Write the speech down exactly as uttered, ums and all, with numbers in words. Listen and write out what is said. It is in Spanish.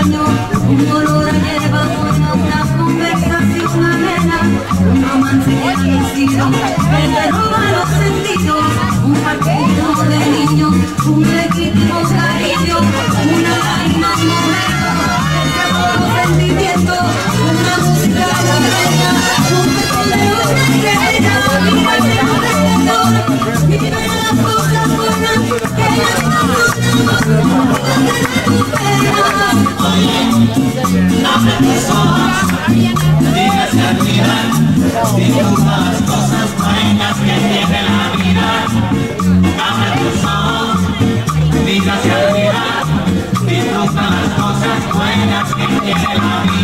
sueño, un olor a hierba buena, una conversación amena, un romance que ha nacido, que te roba los sentidos, un partido de niños, un legítimo cariño, una lágrima, un momento, el sabor, los sentimientos, una música buena, un beso de una estrella, mira que no te mira las cosas buenas que las amamos. Abre tus ojos, dime si admirar, disfruta las cosas buenas que tiene la vida. Abre tus ojos, dime si admirar, disfruta las cosas buenas que tiene la vida.